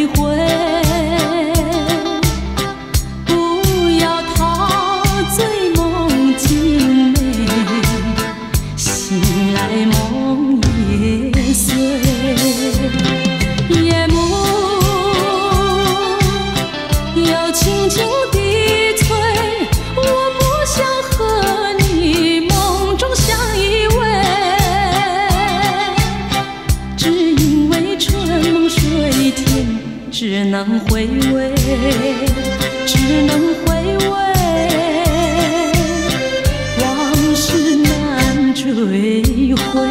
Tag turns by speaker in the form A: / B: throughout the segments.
A: 追悔。不要陶醉梦境美，醒来梦也碎。夜幕又轻轻低垂，我不想和你梦中相依偎，只因为春梦水天，只能回味，只能回味，往事难追回。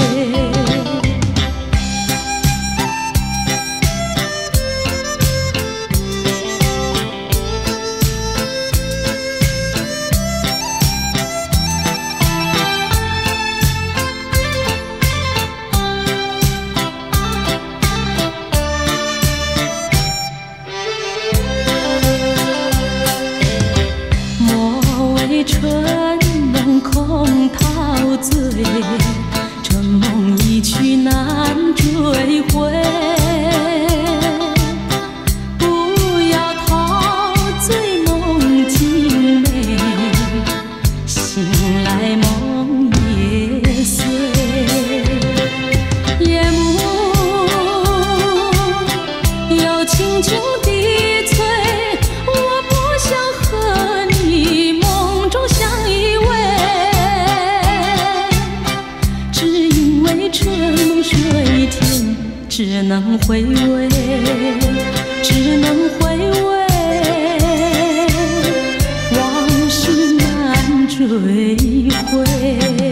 A: 春梦空陶醉，这梦一去难追回。不要陶醉梦境美，醒来梦也碎。夜幕又轻轻低垂，我不想和你梦中相依偎，只因为春梦水天，只能回味，只能回味，往事难追回。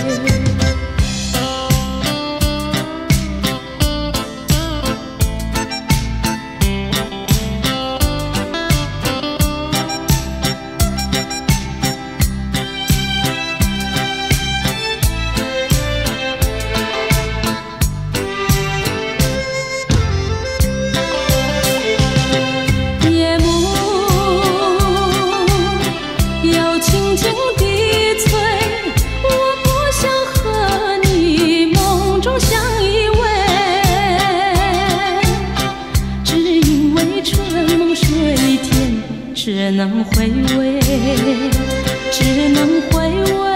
A: 只能回味，只能回味，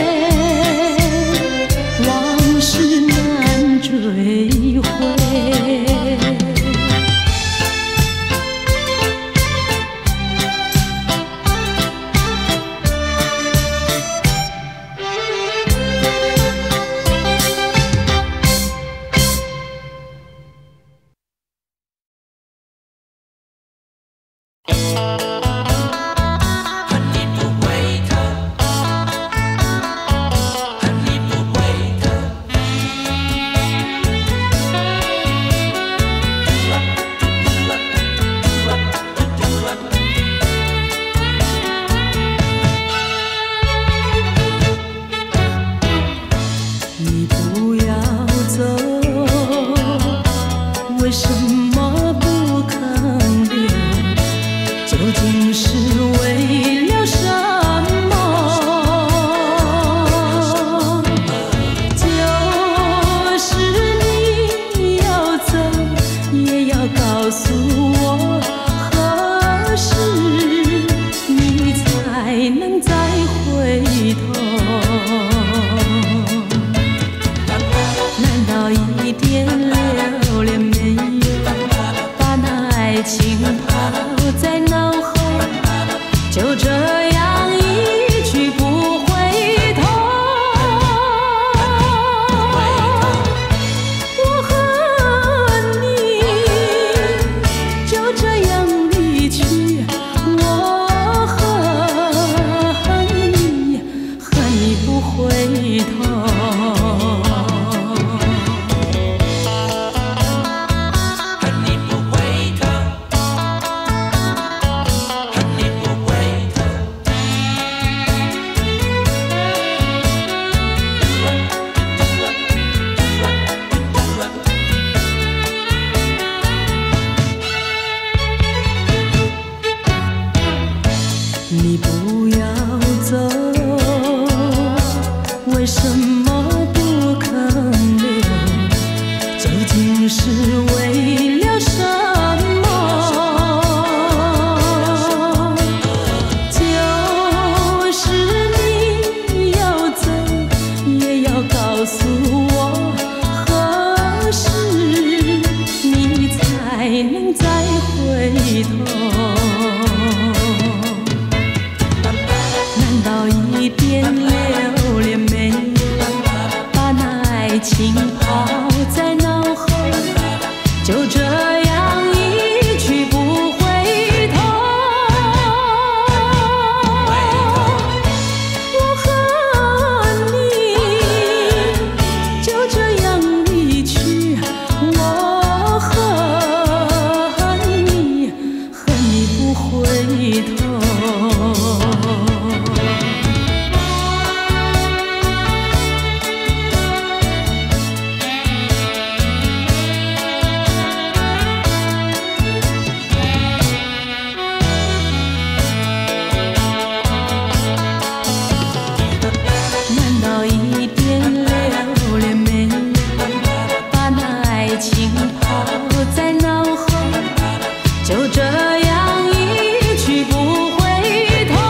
A: 往事难追回。你不要走，为什么不肯留？究竟是为了什么？就是你要走，也要告诉我，何时你才能再回头？难道一点留恋没有？ 这样一去不回头。我和你就这样离去，我和你不回头。难道一点留恋没有，把那爱情抛在脑后，就这样一去不回头。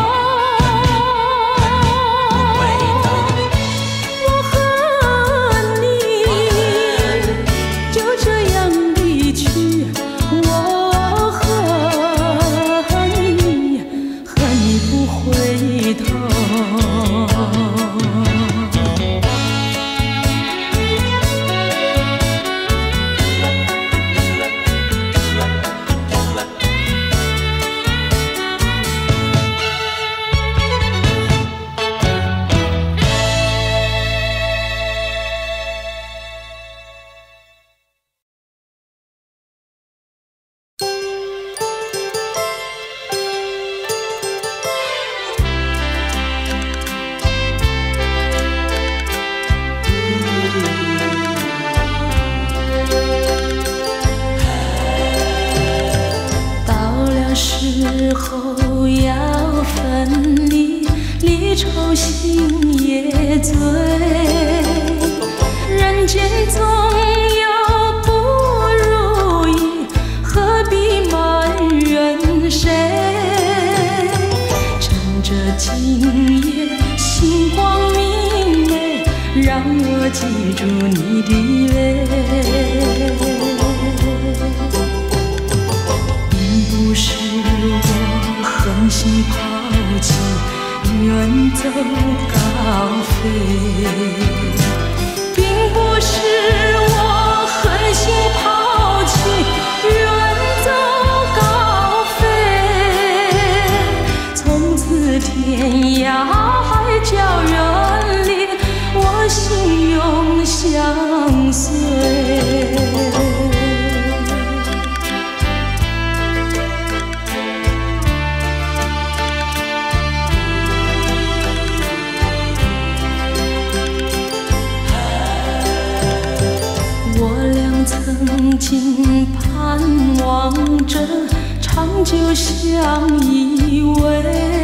A: 我和你就这样离去，我和你不回头。时候要分离，离愁心也醉。人间总有不如意，何必埋怨谁？趁着今夜星光明媚，让我记住你的泪。不是我狠心抛弃，远走高飞，并不是我狠心抛弃，远走高飞。从此天涯海角远离，我心永相随。曾经盼望着长久相依偎，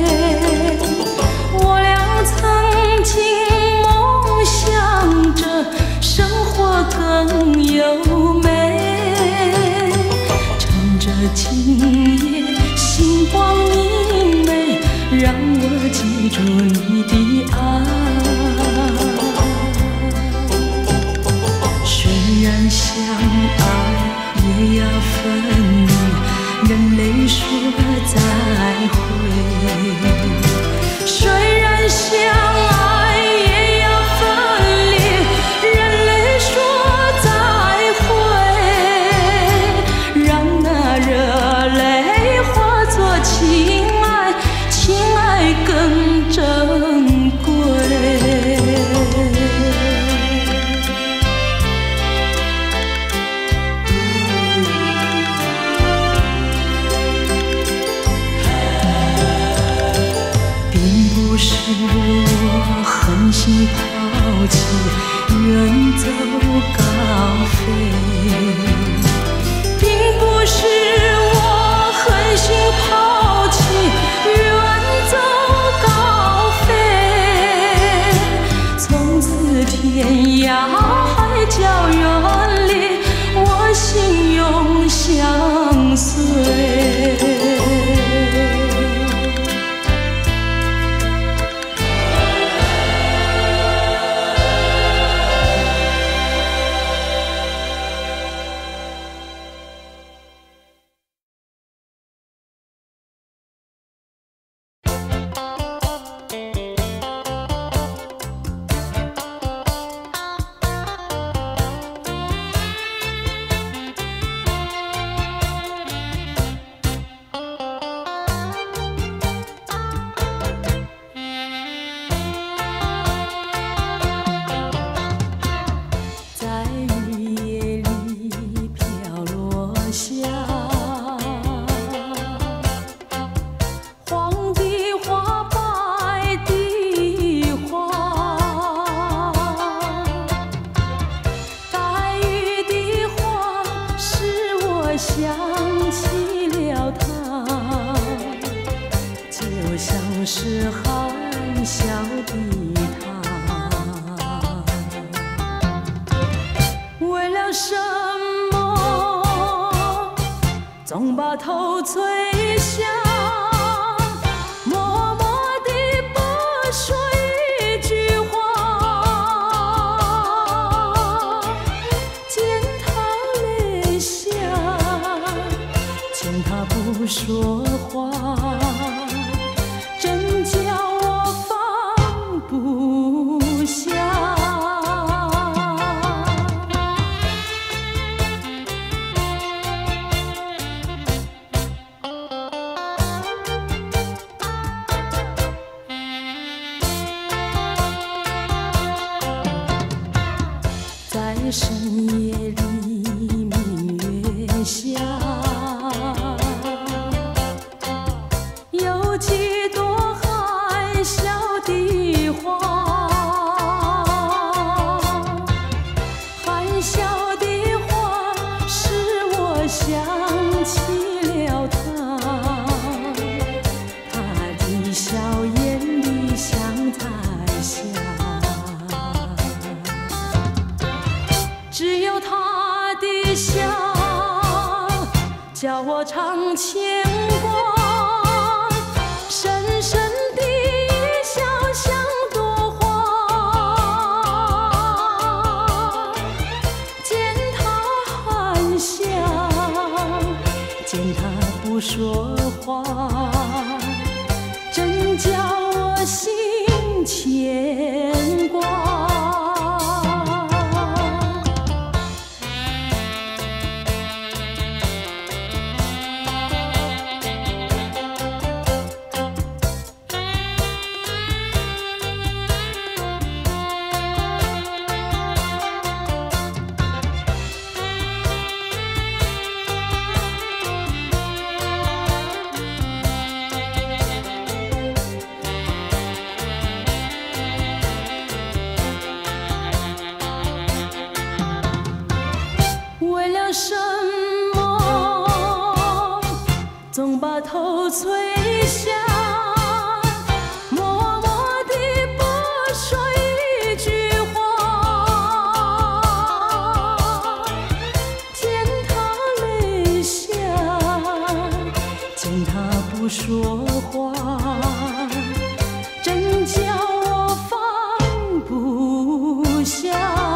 A: 我俩曾经梦想着生活更优美。趁着今夜星光明媚，让我记住你的爱。虽然相爱也要分离，任泪说再会。虽然相爱也要分离，任泪说再会。让那热泪化作情爱，情爱更珍贵。不是我狠心抛弃，远走高飞，并不是我狠心抛弃，远走高飞。从此天涯海角远离，我心永相随。 下。黄的花，白的花，带雨的花，使我想起了他，就像是含笑的他。为了什么总把头垂下？不说话，真叫我放不下。在深夜里，明月下。有几朵含笑的花，含笑的花使我想起了他，他的笑眼里像彩霞，只有他的笑叫我常牵挂。深深的一笑像朵花，见他含笑，见他不说话，真叫我心牵挂。为了什么总把头垂下，默默地不说一句话，见他泪下，见他不说话，真叫我放不下。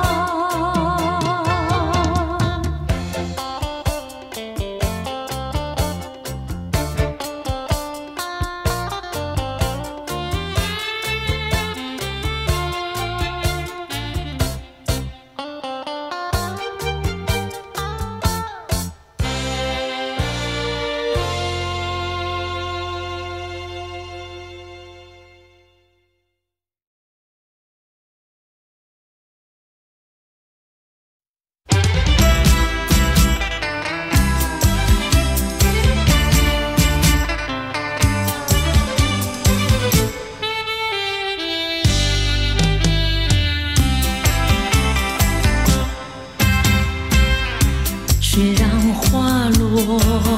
A: 雪让花落，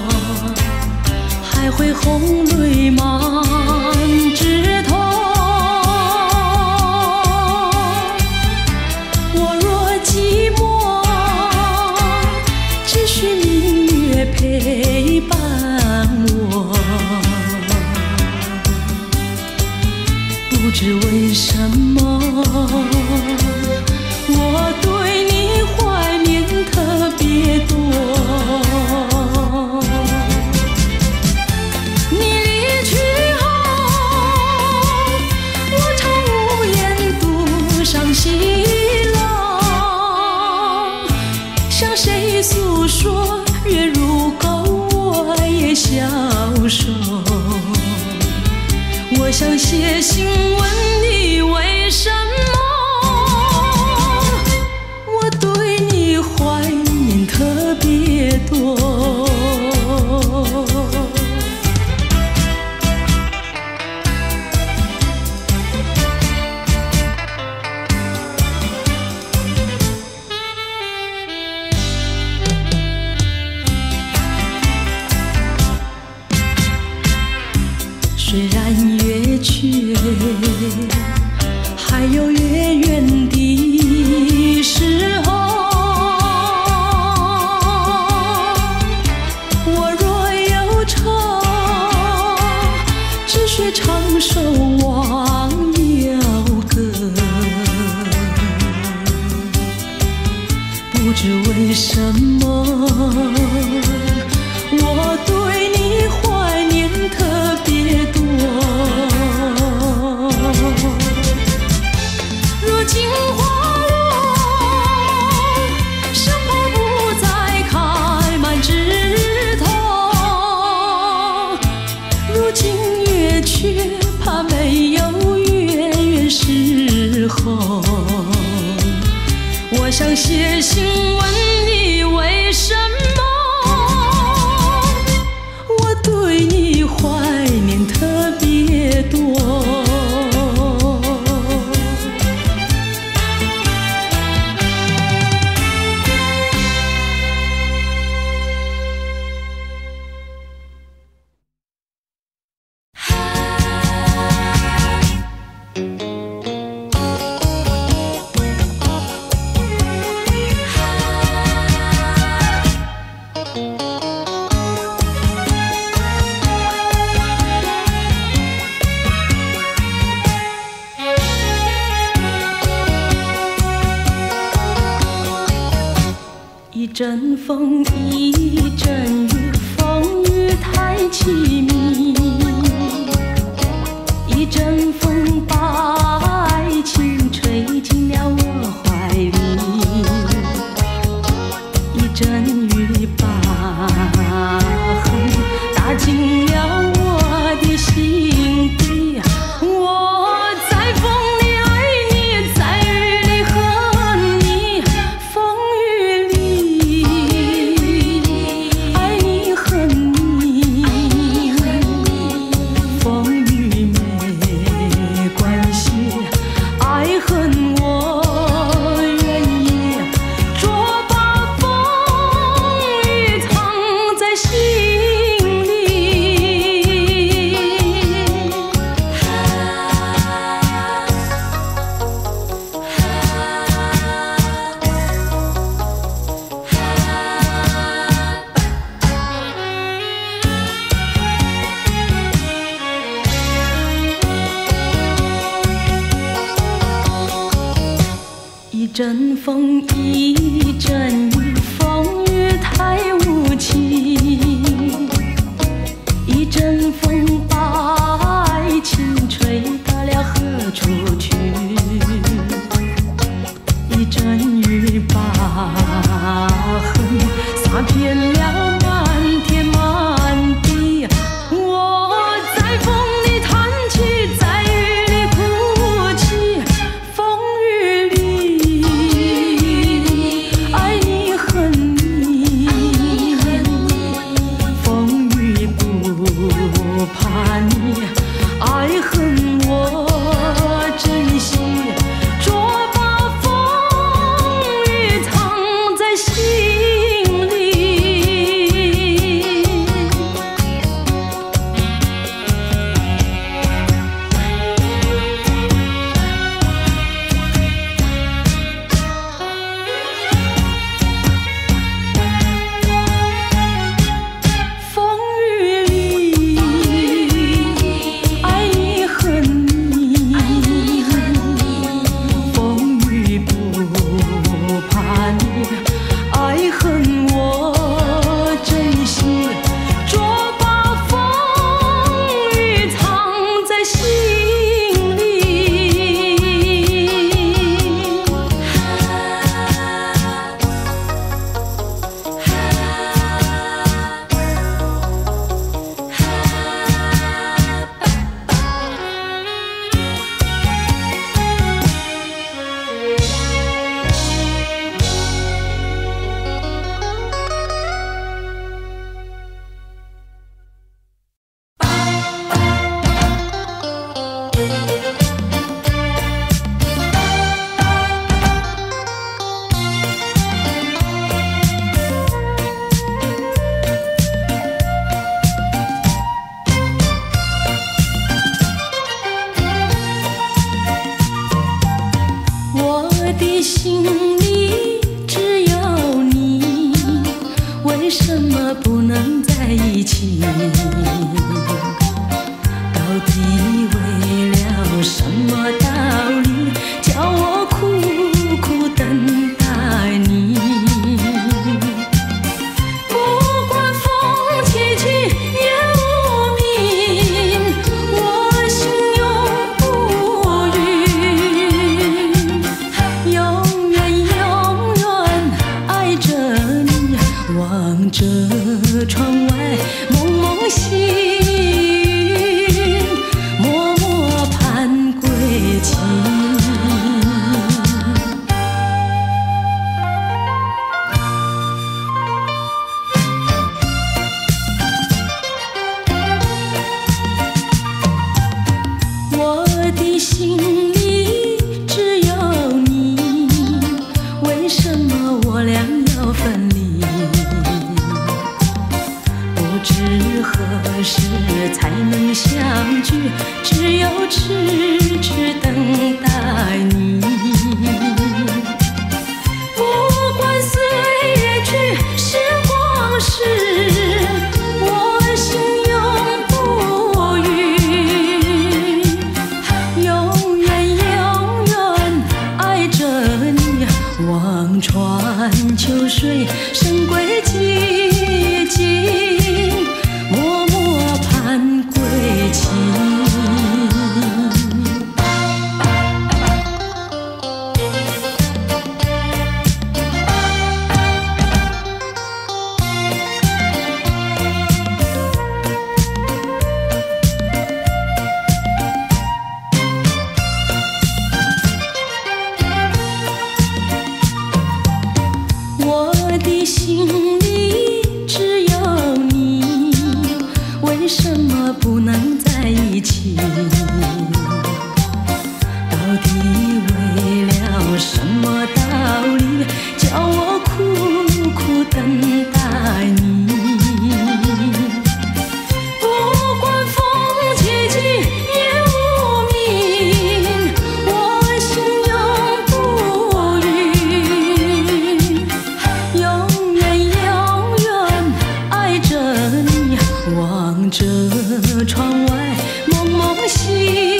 A: 还会红泪满枝头。我若寂寞，只需明月陪伴我。不知为什么，我对你怀念特别多。你离去后，我常无言独上西浪，向谁诉说？月如钩，我也消瘦。我想写信问你为什么，我对你怀念特别多。 虽然月缺，还有月圆的时候。我若有愁，只需唱首忘忧歌。不知为什么，我对你怀念特别多。如今花落，生活不再开满枝头。如今月缺，怕没有月圆时候。我想写信问你为什么，我对你怀念特别多。一阵风，一阵雨，风雨太凄迷。一阵风把爱情吹进了我怀里，一阵雨把恨打进了我的心底。我在风里爱你，在雨里恨你，风雨里爱你恨你，风雨没关系，爱恨我愿意，捉把风雨藏在心里。一阵风，一阵雨，风雨太无情。一阵风把爱情吹到了何处去？一阵雨把恨洒遍了满天满地。我在风里叹气，在雨里哭泣，风雨里爱你不能在一起？到底为了什么道理，叫我苦苦等待你？不管风起起也无名，我心永不渝，永远永远爱着你，望着窗外蒙蒙星。才能相聚，只有痴痴等待你。不管岁月去，时光逝，我心永不渝，永远永远爱着你，望穿秋水，神归寂静，默默盼归期。我的心里只有你，为什么不能在一起？到底为了什么道理，叫我苦苦等待你？不管风起起也无名，我心永不渝，永远永远爱着你，望着窗外蒙蒙星，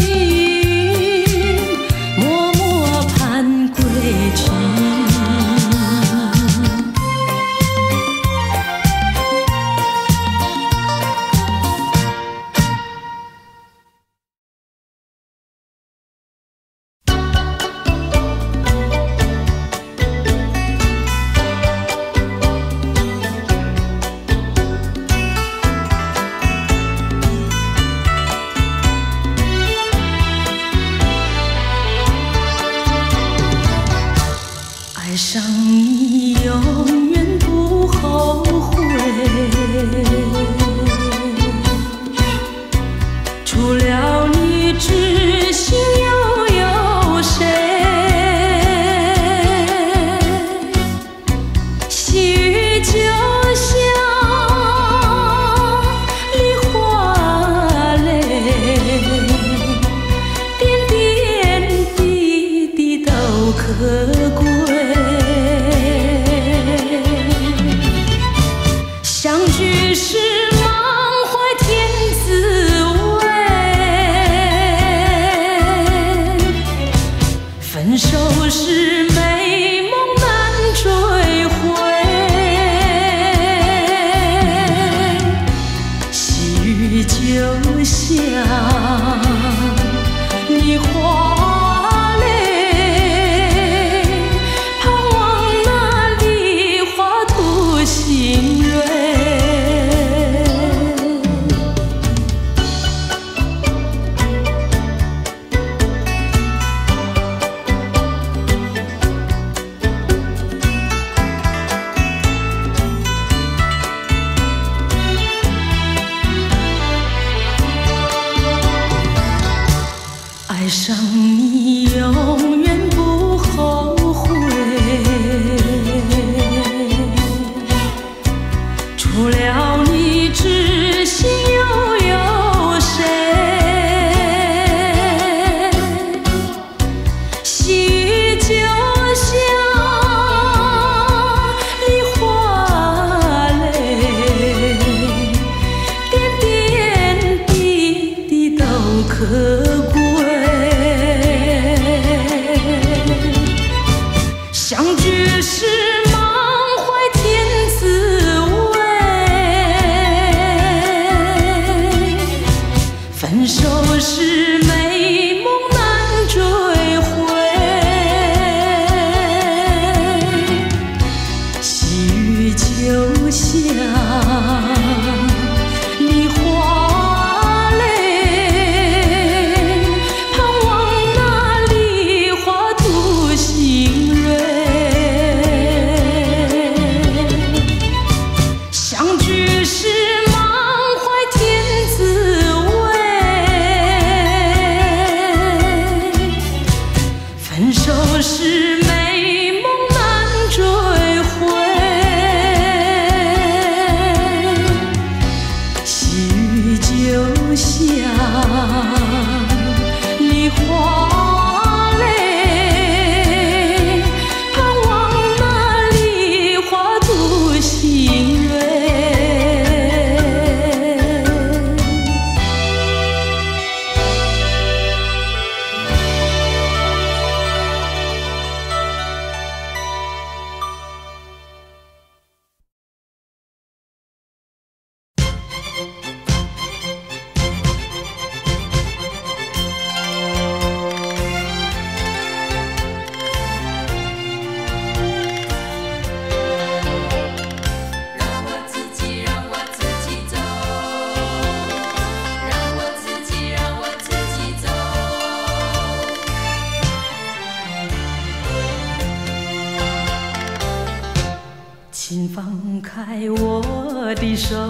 A: 默默盼归期。爱上你永远不后悔，除了你知心又有谁？细雨就像梨花泪，点点滴滴都可贵。相聚时满怀甜滋味，分手时美梦难追回。细雨就像梨花泪，盼望那梨花吐新蕊。爱上你永远不后悔，除了你知心又有谁？细雨就像梨花泪，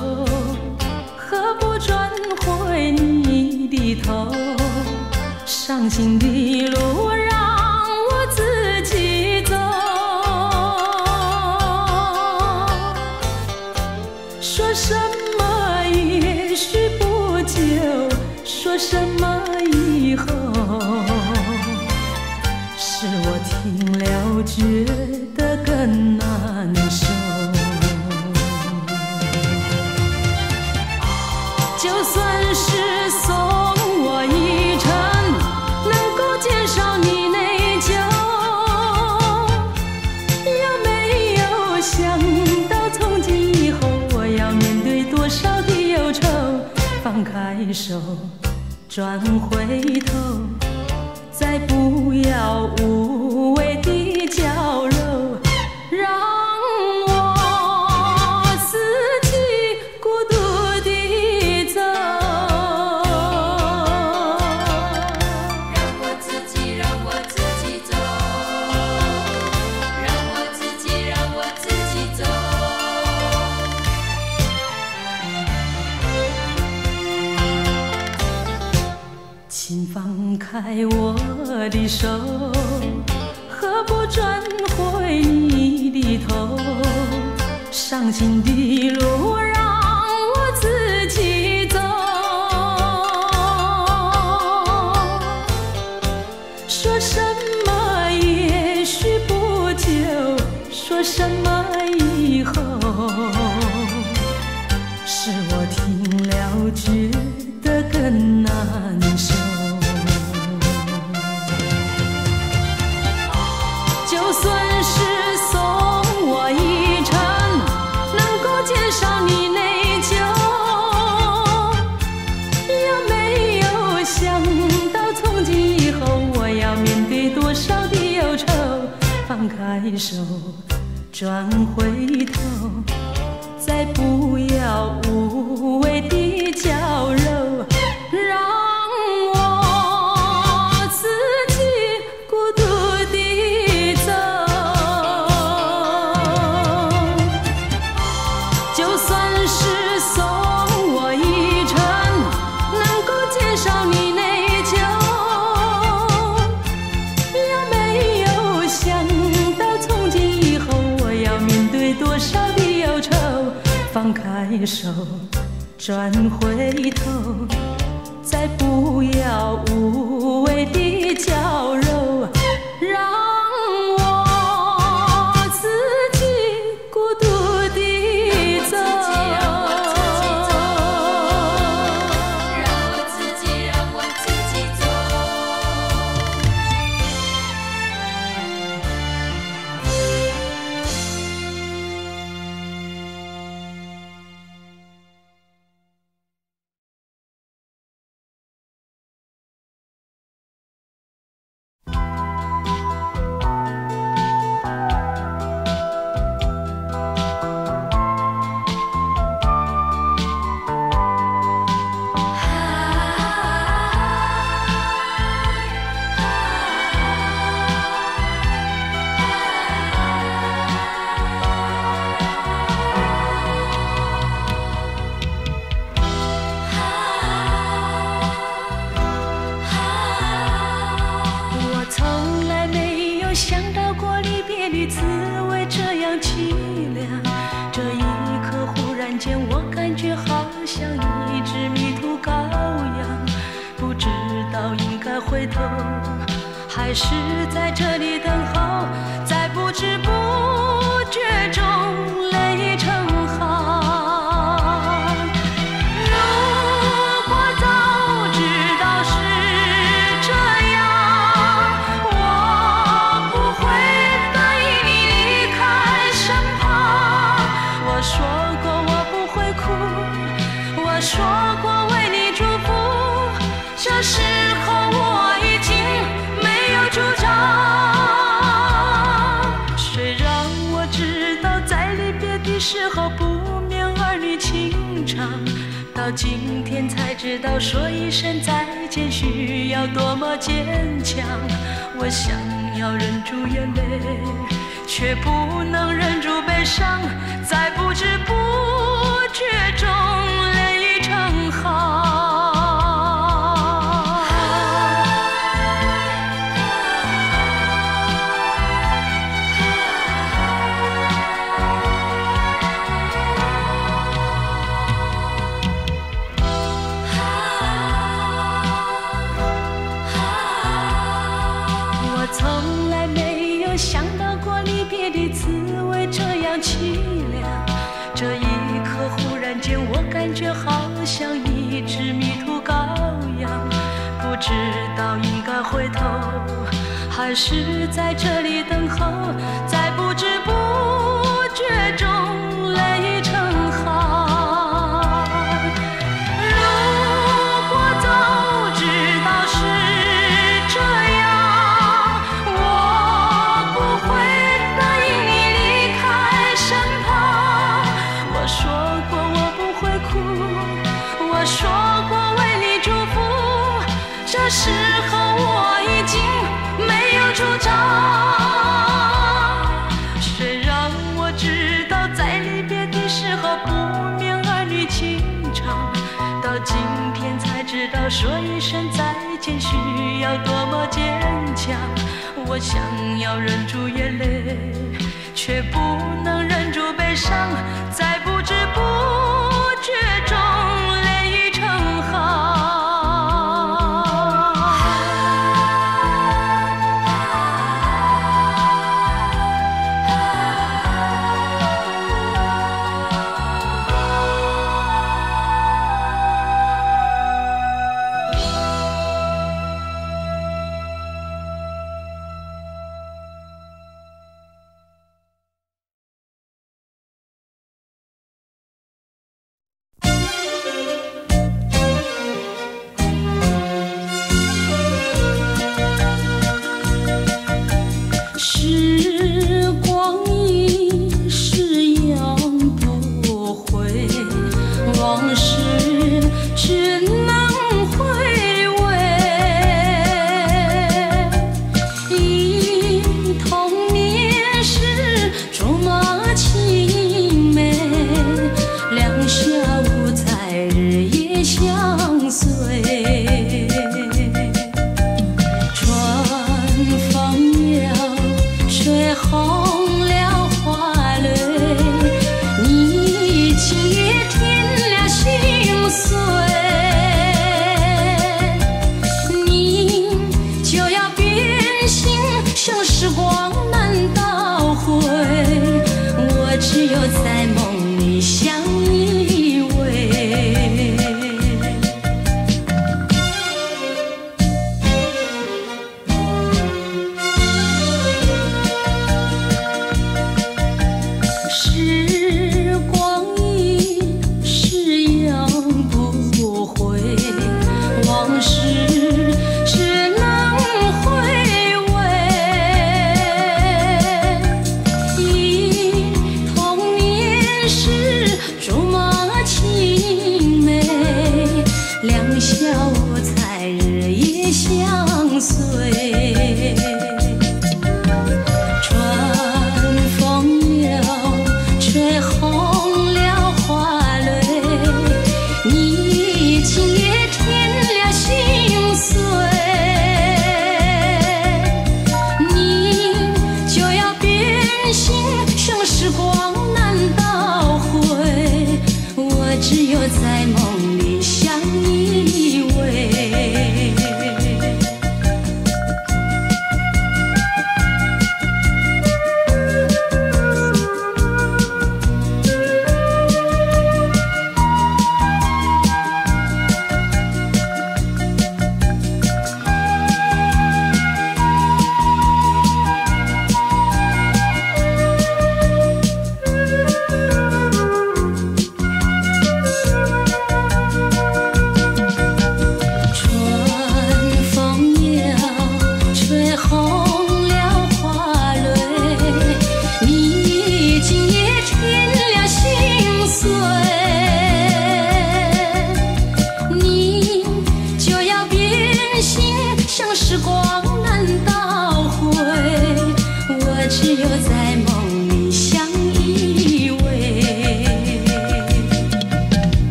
A: 何不转回你的头？伤心的路让我自己走。说什么也许不久，说什么以后，是我听了觉得更难受。就算是送我一程，能够减少你内疚，有没有想到从今以后我要面对多少的忧愁？放开手，转回头，再不要无谓的娇柔，让我自己孤独地走。
B: 让我自己走，让我自己走。
A: 请放开我的手，何不转回你的头？伤心的路让我自己走。说什么也许不久，说什么以后，是我听了觉得更难受。就算是送我一程，能够减少你内疚，有没有想到从今以后我要面对多少的忧愁？放开手，转回头，再不要无谓的娇柔，让我自己孤独地走。就算是送我一程，能够减少你内疚，有没有想到从今以后我要面对多少的忧愁？放开手，转回头，再不要无谓的娇柔，让我自己孤独地走。
B: 让我自己走。
A: 我从来没有想到过离别的滋味这样凄凉，这一刻忽然间我感觉好像一只迷途羔羊，不知道应该回头还是在这里等候，在不知不觉中泪成行。如果早知道是这样，我不会等你离开身旁。我说过我不会哭，我说过为你祝福，这时候我已经没有主张。虽然我知道在离别的时候不免儿女情长，到今天才知道说一声再见需要多么坚强。我想要忍住眼泪，却不能忍住悲伤，在不知不绝中泪成行。我从来没有想到过离别的滋味这样凄凉，这一刻忽然间我感觉好像一只迷途羔羊，不知道应该回头还是在这里等候，在不知不觉中泪成行。如果早知道是这样，我不会答应你离开身旁。我说过我不会哭，我说过为你祝福，这时候我已经没有主张。谁让我知道在离别的时候不免儿女情长，到今天才知道说一声再见需要多么坚强。我想要忍住眼泪，却不能忍住悲伤，在不知不觉中泪成行。时光一逝永不回，往事只能回味。忆童年时竹马青梅，两小无猜日夜相随。春风摇吹红了花蕊，你今夜添了心碎，你就要变心，像时光难倒回，我只有在梦里相依偎。时光一逝永不回，往事只能回味。忆童年时竹马青梅，两小无猜日夜相随。春风摇吹红了花蕊，你今夜添了心碎，你就要变心，像时光难倒回，我只有在梦里相依偎。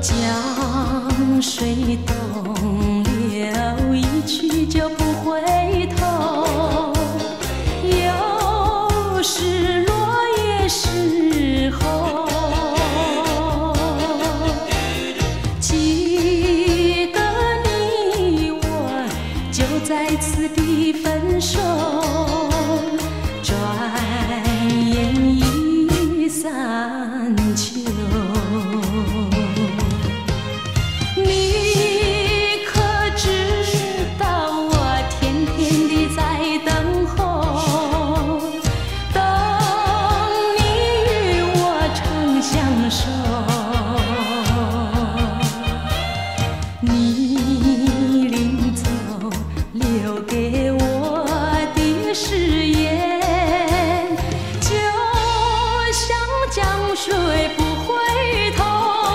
A: 江水东流，一去就不回头。有时落叶时候，记得你我就在此地分手。转眼已三秋。你临走留给我的誓言，就像江水不回头。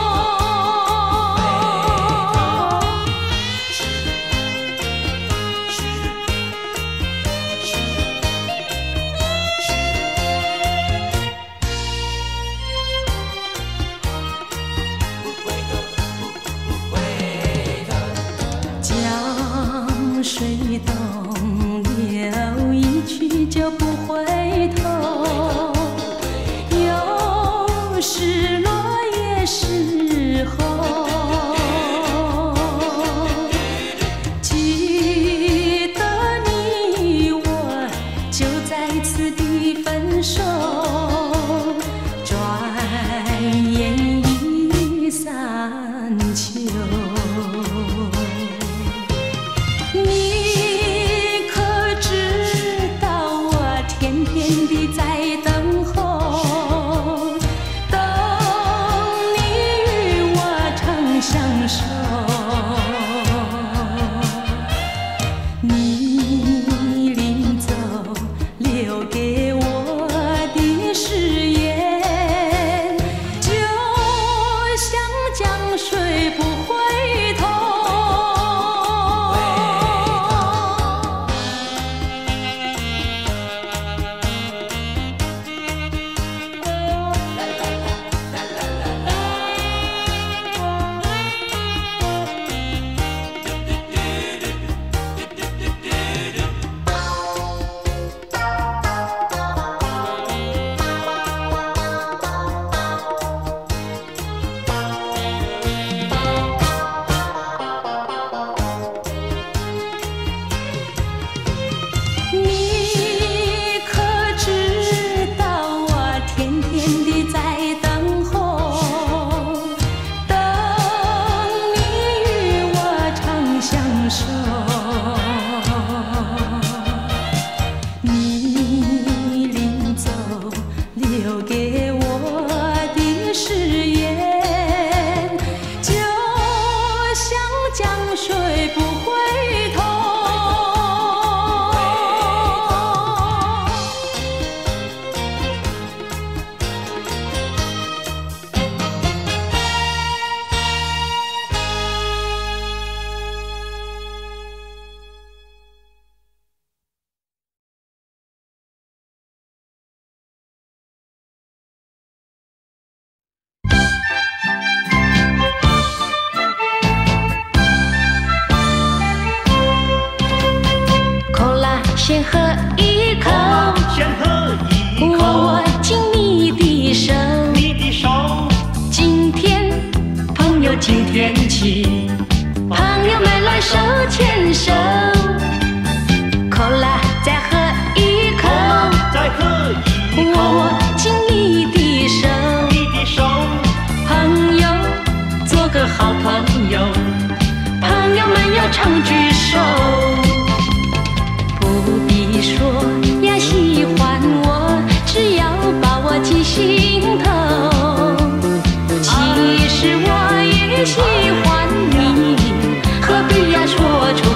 A: 江水东流，一去就不回头。有时落叶时候，记得你我就在此地分手。转眼已三秋。你可知道我天天地在等候，等你与我长相守。你临走留给我的誓言，就像江水不回头。你可知道我天天地在等候，等你与我长相守。你临走留给我的誓言，就像江水不回头。先喝一口，握紧你的手，今天朋友今天起，朋友们来手牵手。口啦，再喝一口，握紧你的手，朋友做个好朋友，朋友们要常聚首。不必说呀喜欢我，只要把我记心头。其实我也喜欢你，何必呀说出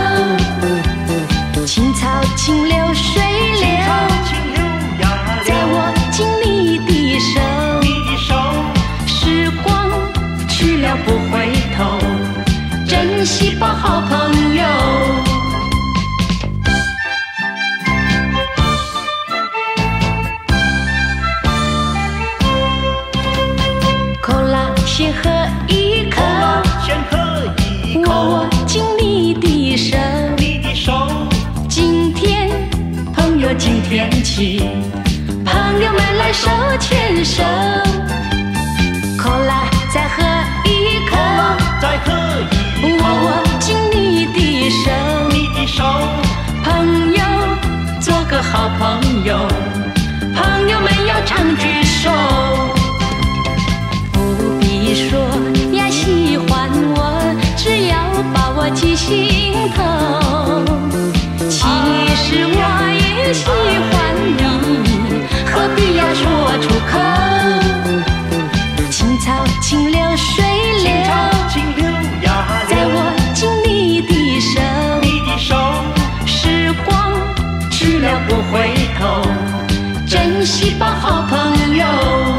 A: 口？青草青流水流，在我紧你的手，时光去了不回头，珍惜吧好朋友。先喝一手牵手，口来再喝一口，
C: 再喝一口，
A: 握紧你的手，
C: 你的手，
A: 朋友，做个好朋友，朋友们要常举手，不必说呀喜欢我，只要把我记心头。其实我也喜欢你，何必呀说出口？青草青柳水流，
C: 清流呀
A: 在握紧你的手，
C: 你的手，
A: 时光去了不回头，珍惜吧好朋友。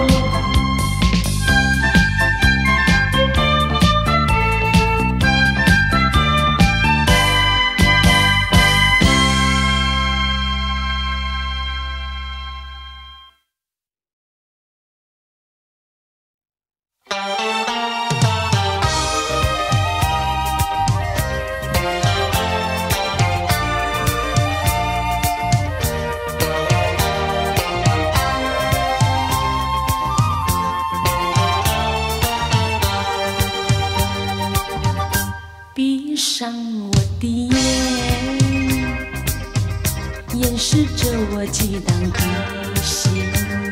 A: 闭上我的眼，掩饰着我激荡的心，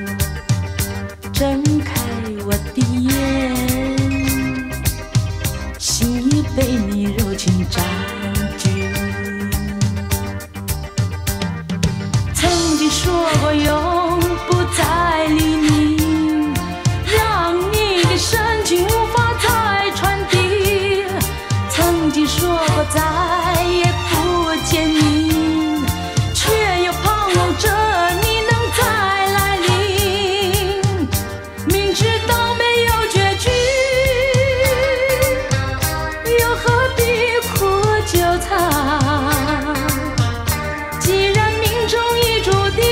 A: 睁开我的眼，心已被你柔情占据。曾经说过永不再理你，让你的深情无法再传递。曾经说过再也不见你，却又盼望着你能再来临。明知道没有结局，又何必苦纠缠？既然命中已注定，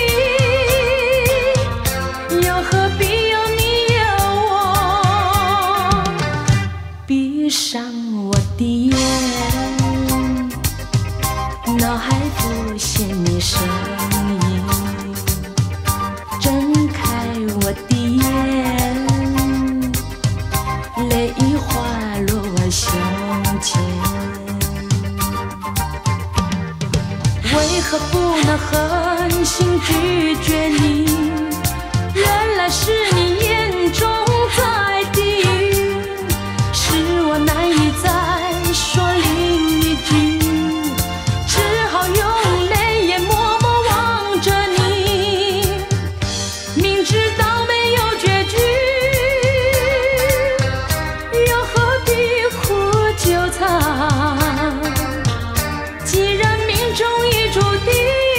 A: 又何必有你有我？闭上我的眼，脑海浮现你身影，睁开我的眼，泪已滑落我胸前。为何不能狠心拒绝你？原来是你眼中在地狱，是我难以再说另一句，只好用泪眼默默望着你。明知道没有结局，又何必苦纠缠？既然命中已注定，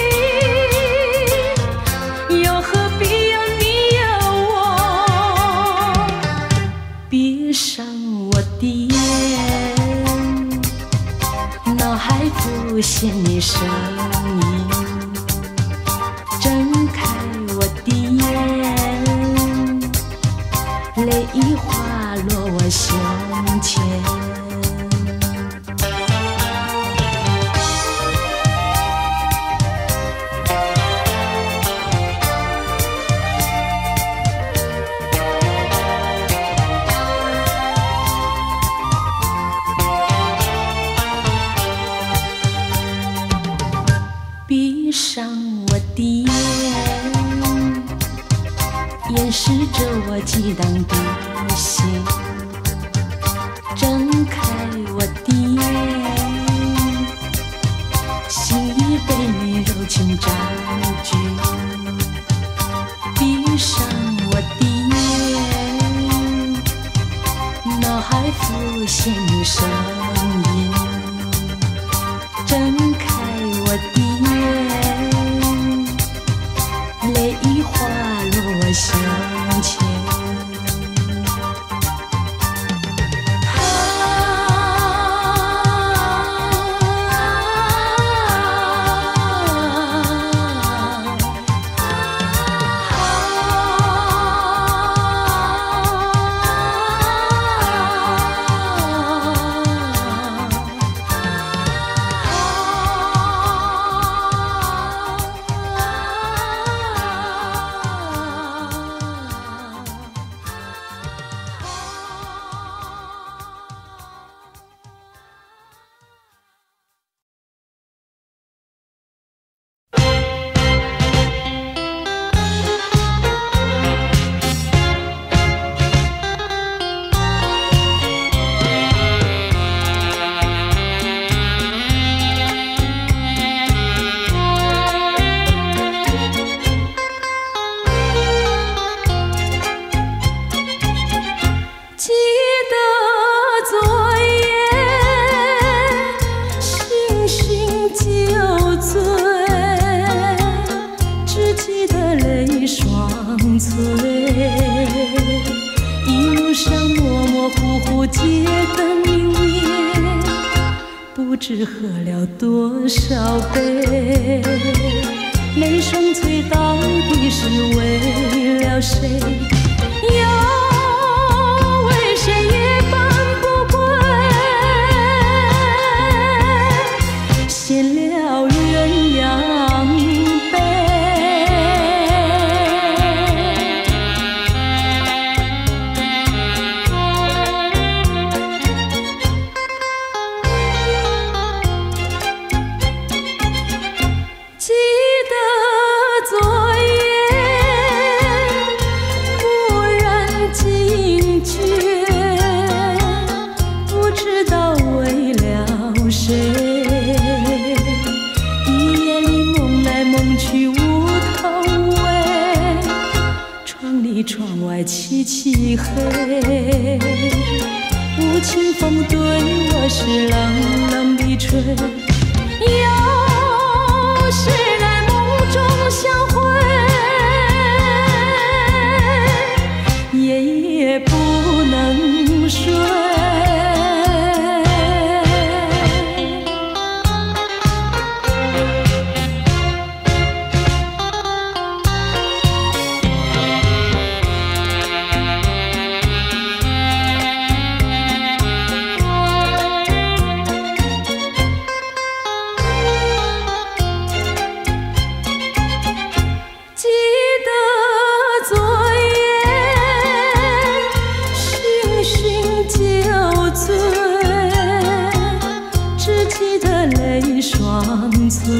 A: 又何必有你有我？闭上我的眼，脑海浮现你身影，睁开我的眼，泪已滑落我胸前。闭上我的眼，掩饰着我激荡的心，睁开我的眼，心已被你柔情占据。闭上我的眼，脑海浮现你身影，睁开我的眼，泪已滑落我胸前。 翠，一路上模模糊糊街灯明灭，不知喝了多少杯，泪双垂到底是为了谁？又为谁夜半不归？献了鸳鸯杯。记得昨夜蓦然惊觉，不知道为了谁，一夜里梦来梦去无头尾，窗里窗外漆漆黑，无情风对我是冷冷的吹，又是在梦中相会，夜夜不能睡。记得昨夜醺醺酒醉，只记得泪双垂，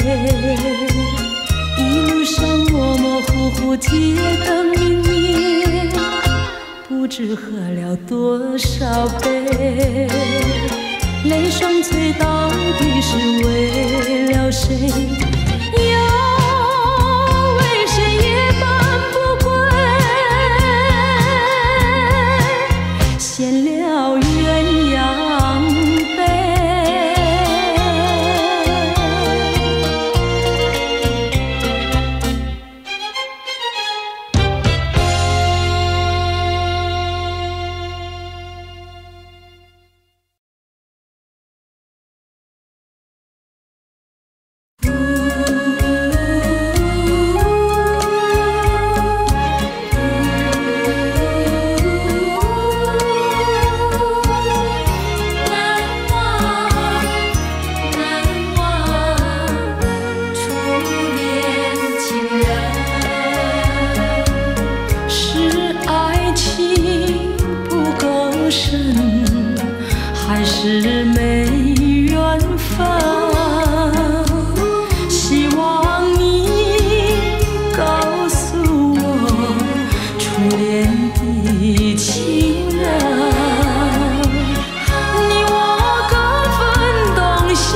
A: 一路上模模糊糊街灯明灭，不知喝了多少杯，泪双垂到底是为了谁？又为谁夜半不归？献了鸳鸯杯。还是没缘分，希望你告诉我初恋的情人，你我各分东西，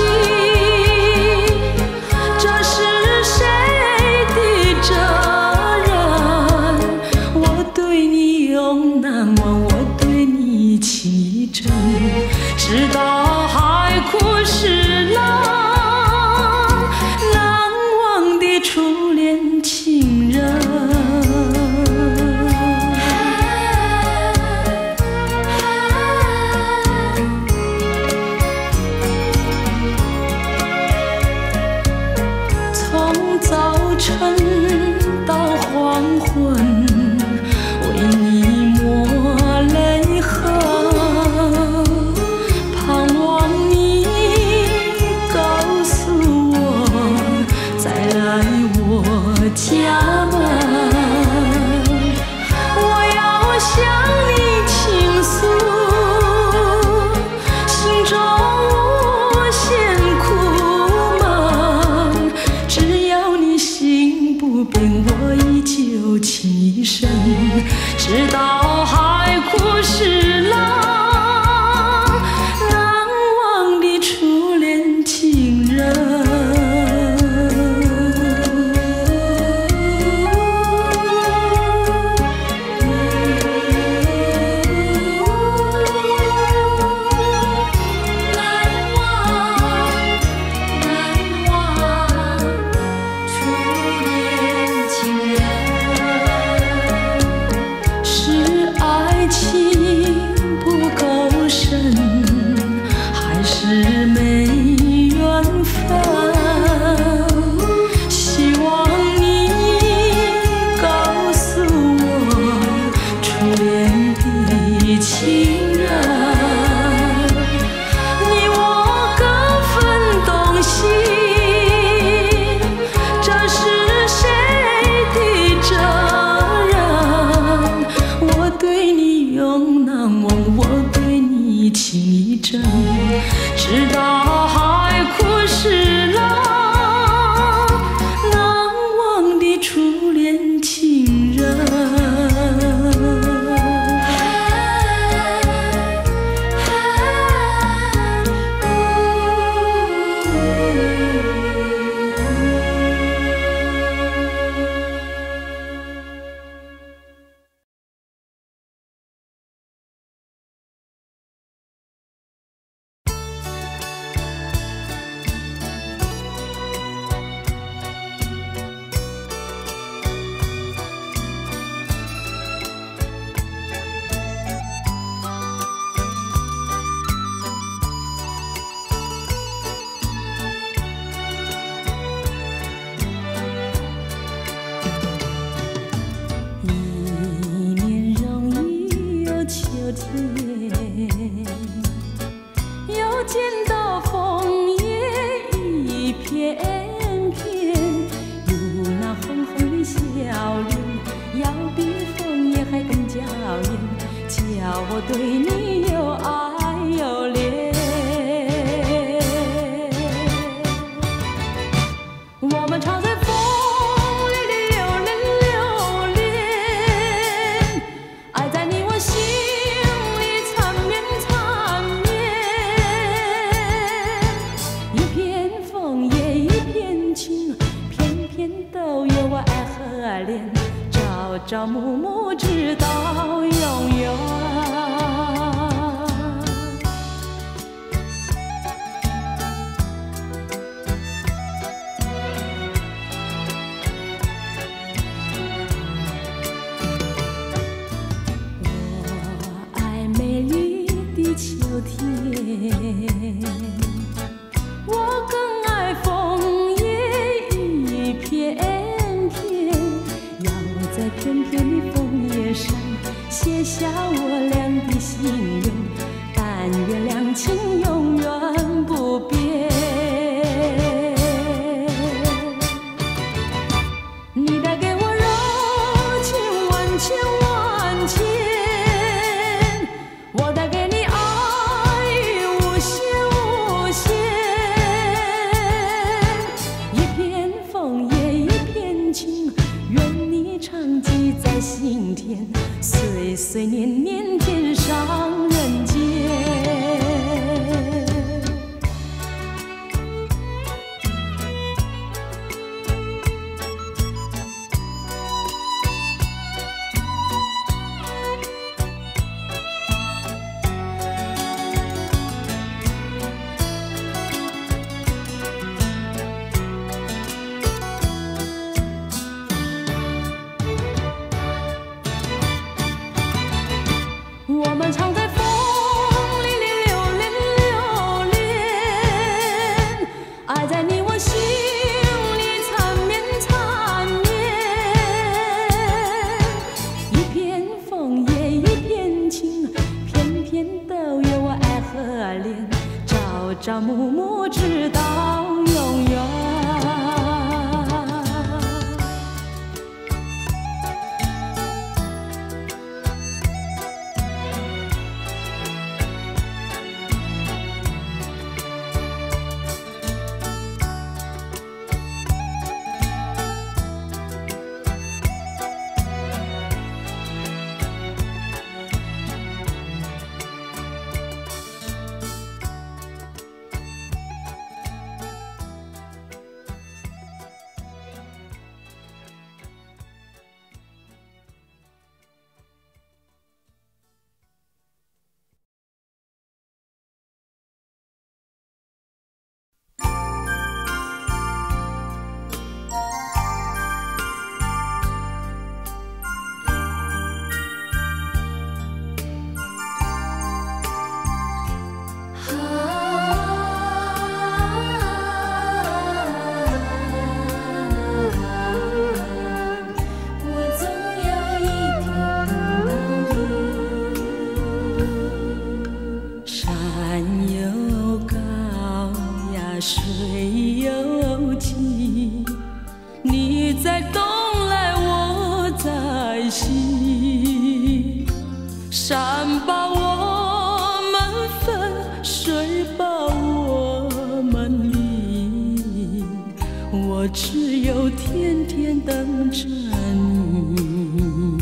A: 这是谁的责任？我对你永难忘，我对你情意真，直到海枯石烂，难忘的初恋情人。从早晨到黄昏，为你抹泪痕，盼望你告情一阵，直到海枯石烂，难忘的初恋情人。又见到枫叶一片片，有那红红的笑脸，要比枫叶还更娇艳，叫我对你又爱又恋。我们常在风里流连流连，爱在你我心里缠绵缠绵。一片枫叶一片情，片片都有我爱和恋，朝朝暮暮直到永远。秋天，我更爱枫叶一片片，要在片片的枫叶上写下我俩的心愿，但愿两情永远不变。你带给我柔情万千万千，我带给你心田，岁岁年年天上人间。我们常在风里流连流连，爱在你我心里缠绵缠绵。一片枫叶一片情，片片都有我爱和恋，朝朝暮暮直到永远。水又急，你在东来我在西，山把我们分我只有天天等着你，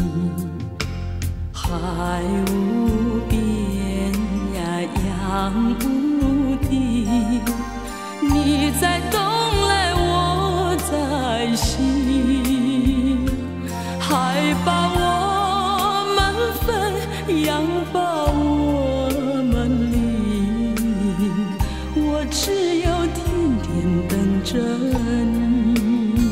A: 海无边呀，洋无底，你在东来，我在西，海把我们分，洋把我们离，我只有天天等着你。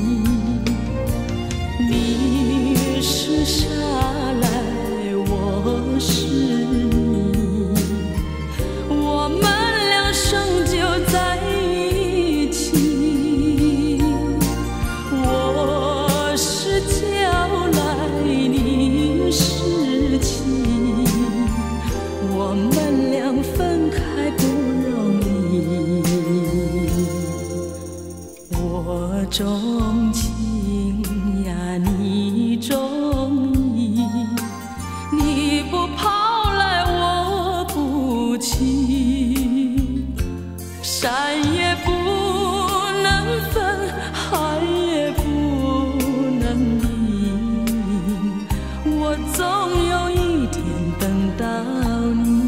A: 你是沙来，我是泥，我们俩生就在一起。我是娇来，你是妻，我们俩分开不容易。我钟情呀，你钟意，你不跑来，我不弃，山也不能分，海也不能离，我总有一天等到你。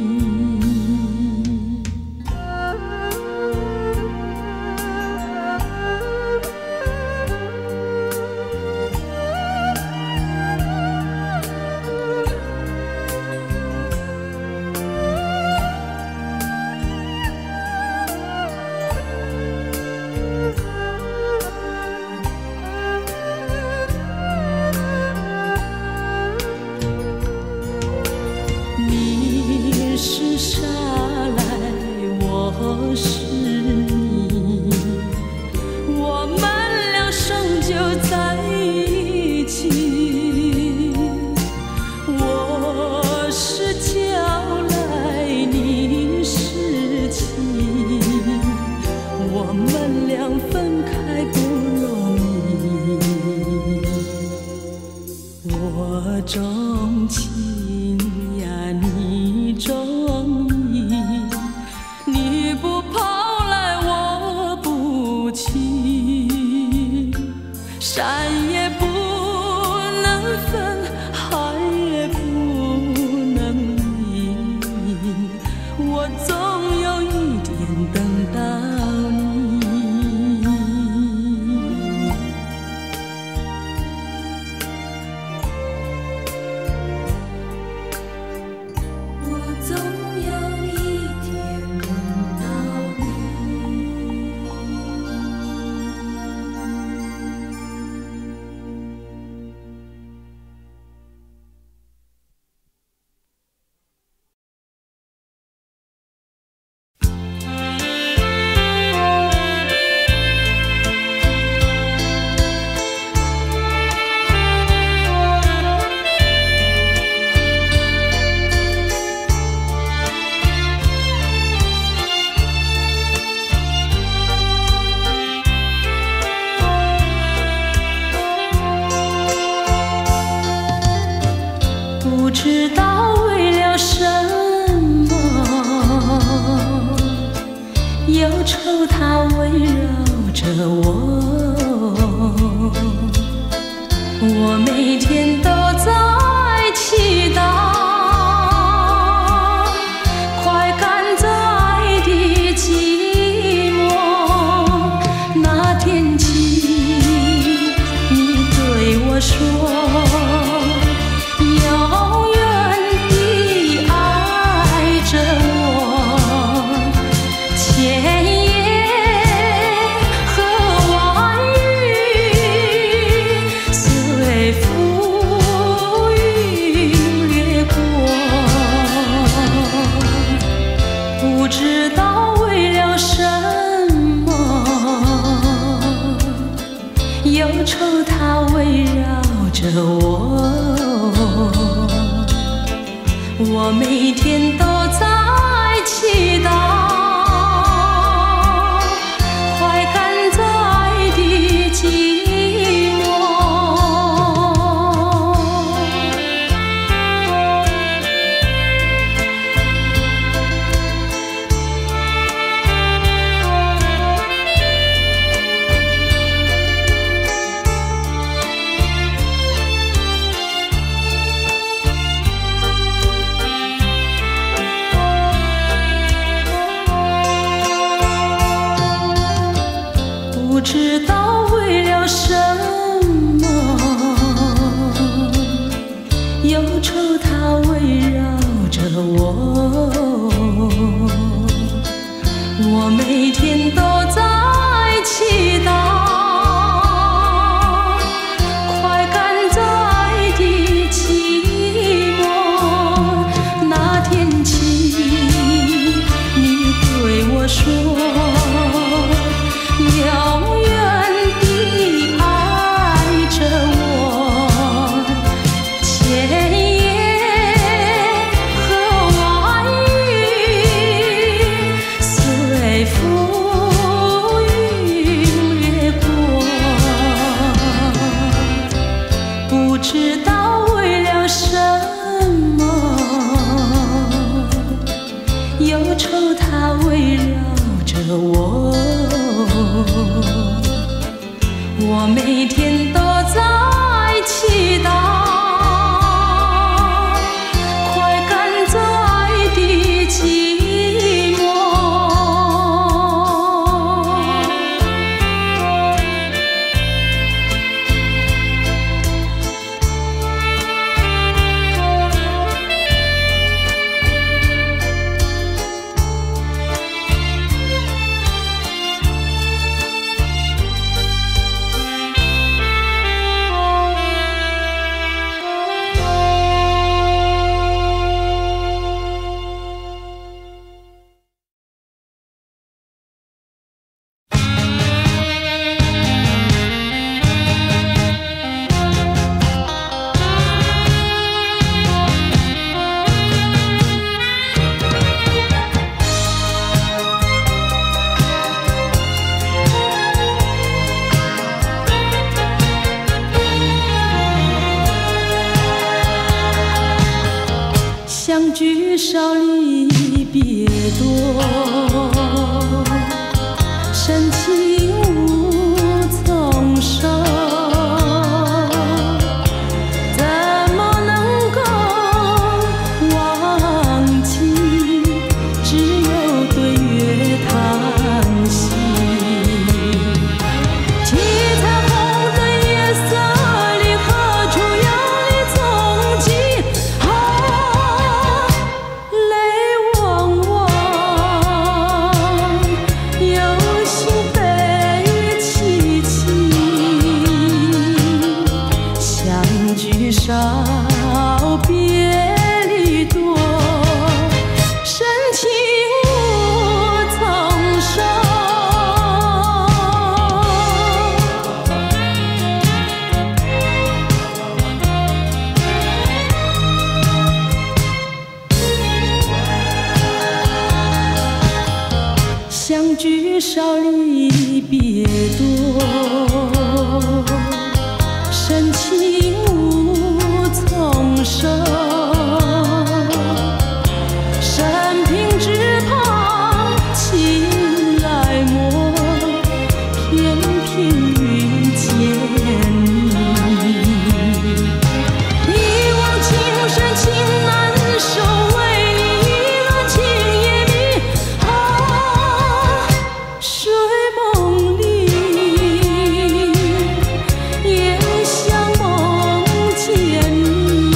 A: 你是沙来，我是泥，我们俩生就在一起。我是娇来，你是妻，我们俩分开不容易。我钟情呀，你钟意，你不跑来，我不弃，山也不能分，海也不能离，我总有一天等到你。我总有一天等到你。不知道为了什么，忧愁它围绕着我，我每天都在期待快赶在的寂寞那天起，你对我说永远地爱着我，千言和万语随浮云掠过，不知道为了什么，忧愁它围绕着我，我每天都在期待快赶在的寂寞。 我每天都在祈祷，快赶在的寂寞。那天起，你对我说，永远地爱着我。千言和万语随浮云掠过，不知道为了什么，忧愁它围绕着我。我每天都在祈祷，快赶在的寂寞。相聚少离别多，深情无从说，怎么能够忘记？只有对月叹息。七彩虹的夜色里，何处有你踪迹？少别离多，深情无从说。相聚少离别多，深情无从说。生平只盼情来磨，偏偏遇见你。一往情深情难收，为你一段情也迷。睡梦里也想梦见你，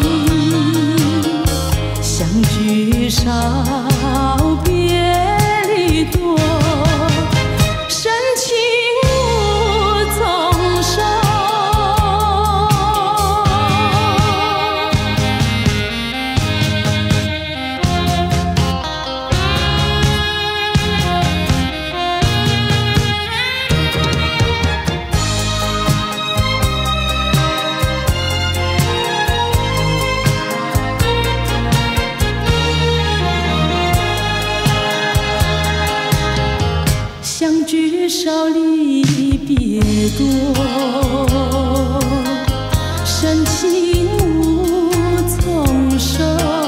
A: 相聚少别离多，深情无从说。相聚少离别多，深情无从说。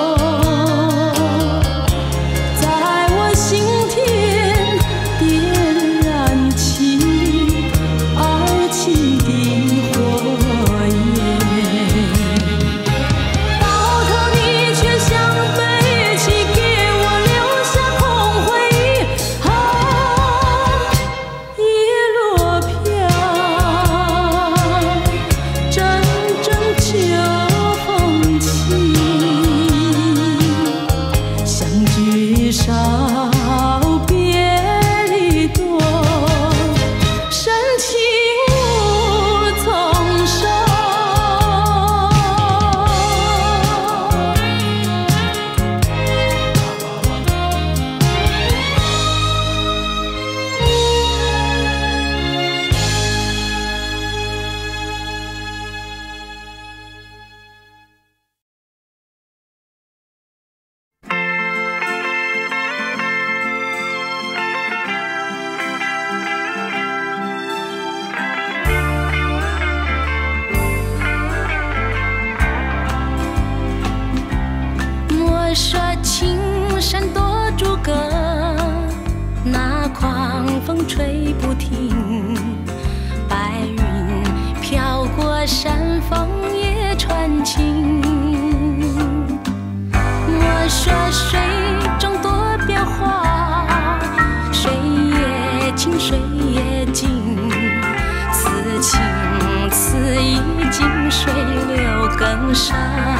A: 在我心田点燃起爱情的火焰，到头你却像废弃，给我留下空回忆。叶落飘。 聚少别离多，深情无从收。莫说青山多诸葛，那狂风吹不停，白云飘过山峰也传情。莫说水中多变化，水也清水也静，此情此意静水流更深。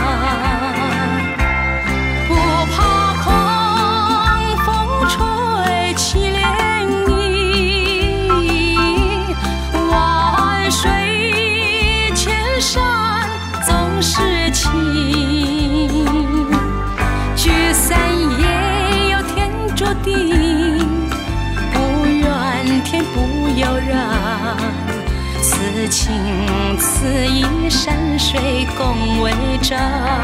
A: 此情此意，山水共为证。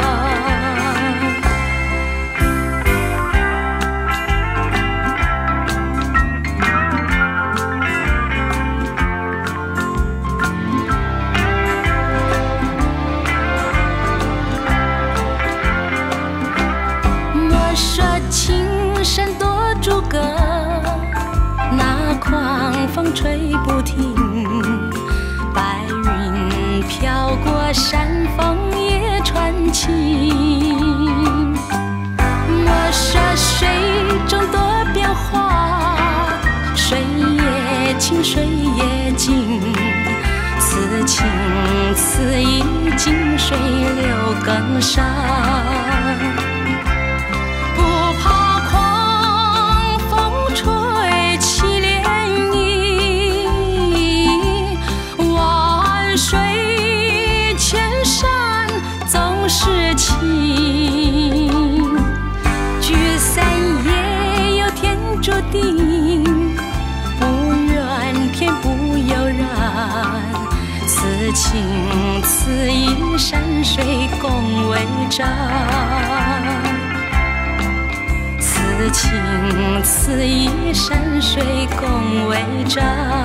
A: 莫说青山多诸葛，那狂风吹不停，白云飘过山峰也传情。莫说水中多变化，水也清水也静，此情此意静水流更深。聚散也有天注定，不怨天不由人，此情此意山水共为证。此情此意山水共为证。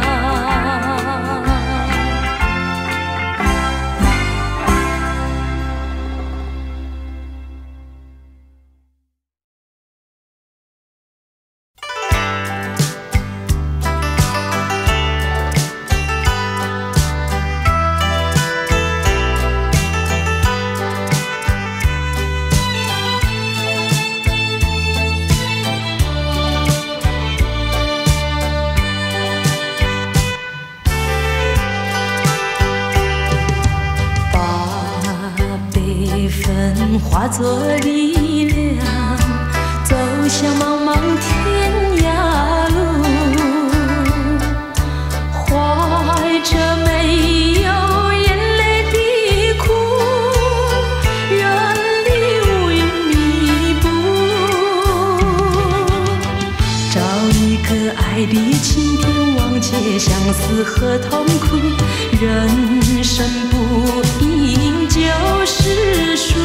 A: 化作力量，走向茫茫天涯路，怀着没有眼泪的苦，远离乌云密布，找一个爱的晴天，忘记相思和痛苦，人生不应就是输。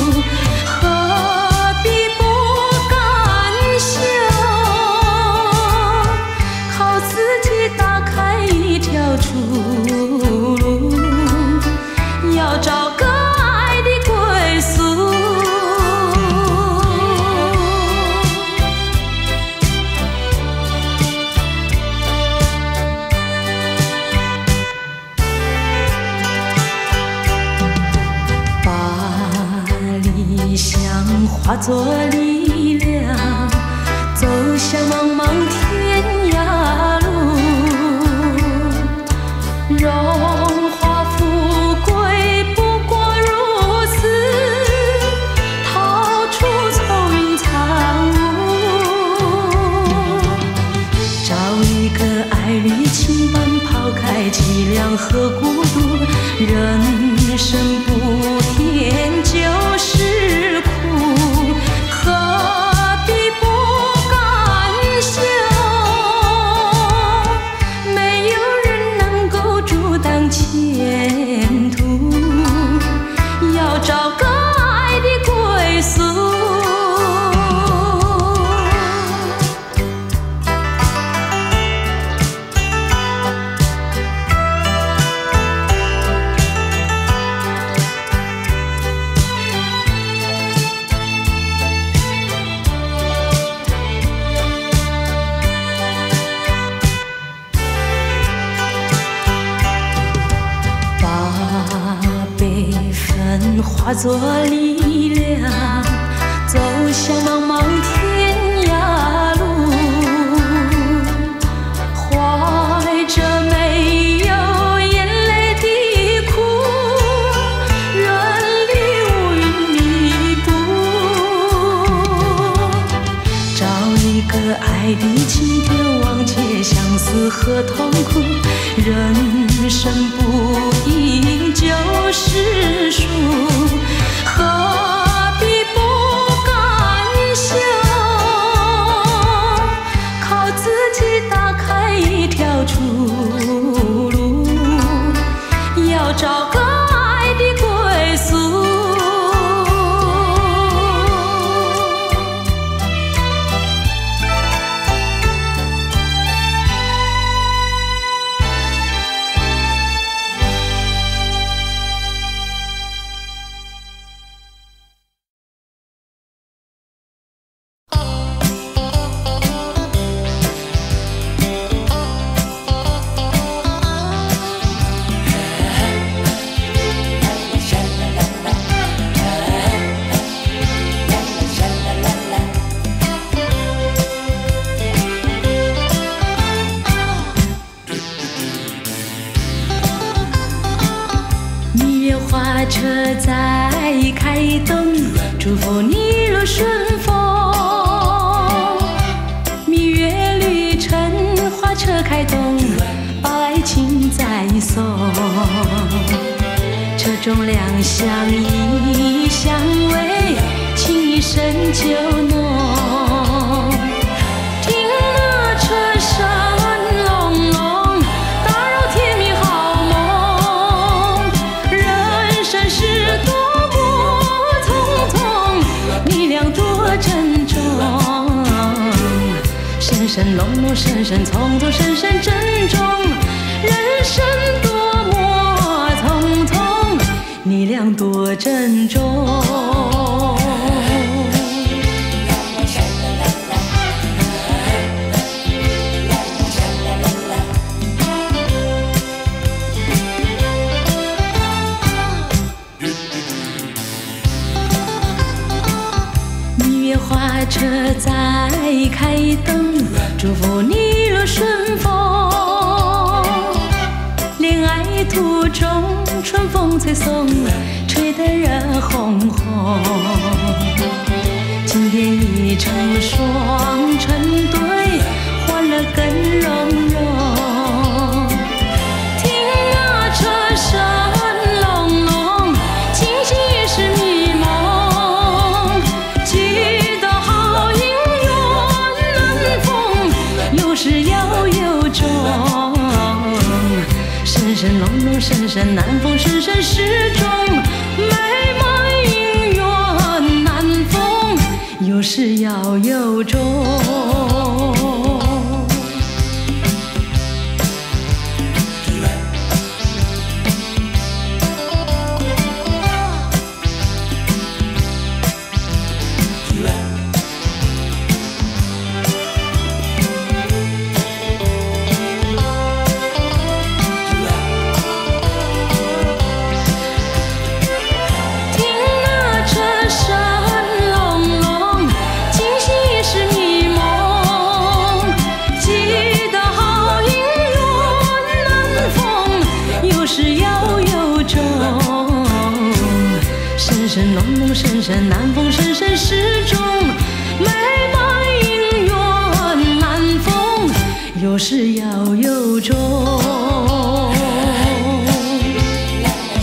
A: 化作力量，走向茫茫天涯路，荣华富贵不过如此，逃出愁云惨雾。 人生不甜就是苦，何必不甘休？没有人能够阻挡前途，要找个爱的归宿。化作力量，走向茫茫天涯路，怀着没有眼泪的苦，人力无云弥补，找一个爱的起点，忘却相思和痛苦，人生不应就是输，何必不甘休？靠自己打开一条出路，要找个爱的归宿。车在开动，祝福你路顺风。蜜月旅程，花车开动，把爱情再送。车中两相依相偎，情意深就浓。听那车声隆隆，打扰甜蜜好梦。人生是多么匆匆，力量多珍重。深深隆隆，深深匆匆，深深珍重。人生多么匆匆，力量多珍重。花车在开动，祝福你路顺风。恋爱途中，春风吹送，吹得人红红。今天已成双成对，欢乐更融融。听那车声隆隆，惊喜也是迷梦。有始要有终，深深隆隆，深深难逢，深深始终。美满姻缘难逢，有始要有终。深隆隆，深深难逢，深深始终。美满姻缘难逢，有始要有终。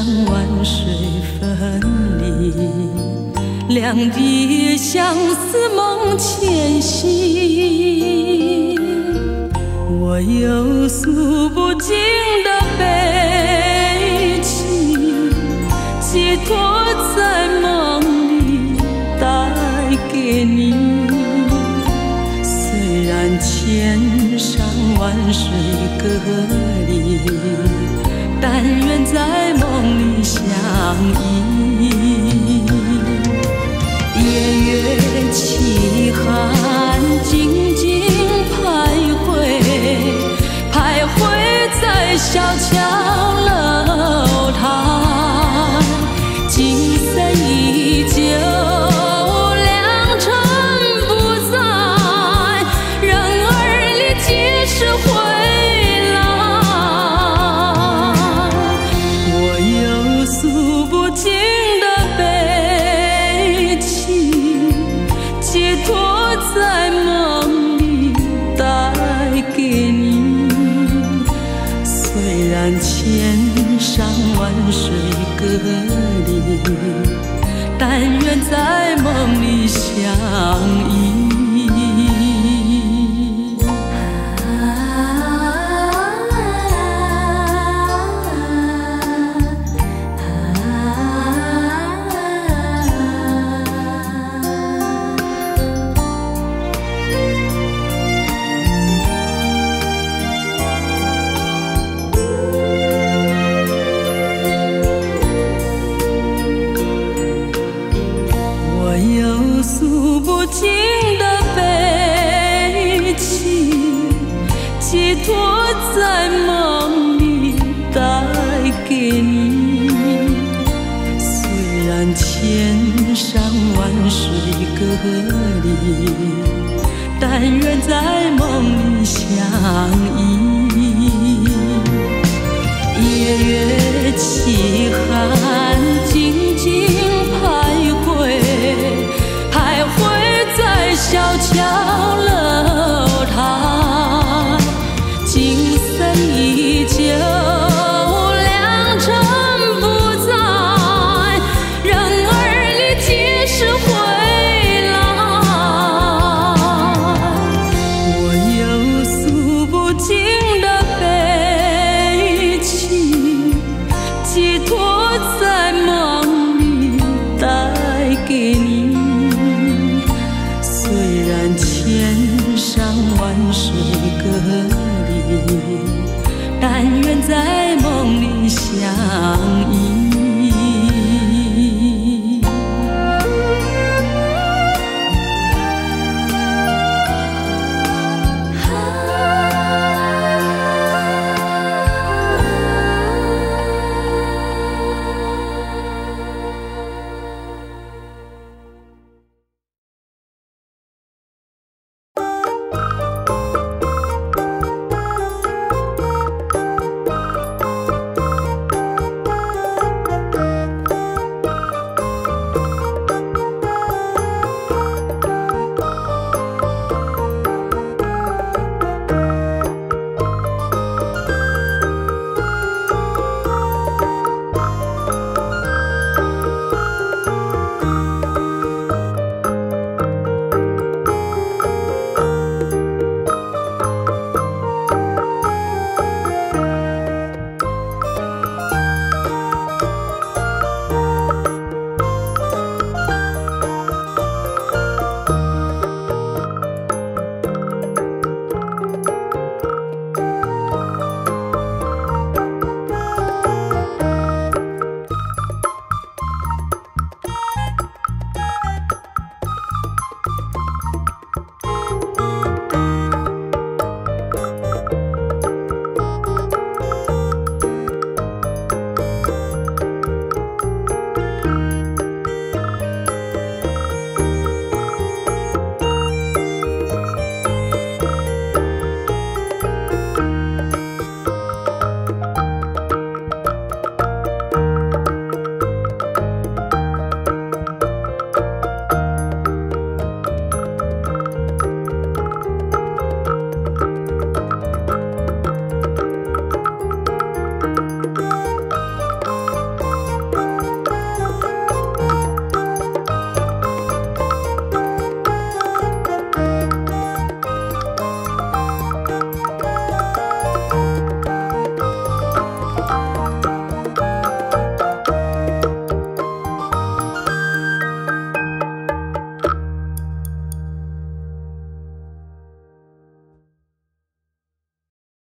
A: 山万水分离，两地相思梦牵系。我有诉不尽的悲情，寄托在梦里带给你。虽然千山万水隔离，但愿在梦里相依。夜月凄寒，静静徘徊，徘徊在小桥楼台。景色依旧，良辰不在，人儿离几时回诉不尽的悲情，寄托在梦里带给你。虽然千山万水隔离，但愿在梦里相依。诉不尽的悲情，寄托在梦里带给你。虽然千山万水隔离，但愿在梦里相依。夜月凄寒，静静徘徊，徘徊在小桥楼台。景色依旧，良辰不在，人儿离几时回来。我有诉不尽的悲情，寄托在梦里带给你。虽然千山万水隔离，但愿在梦里相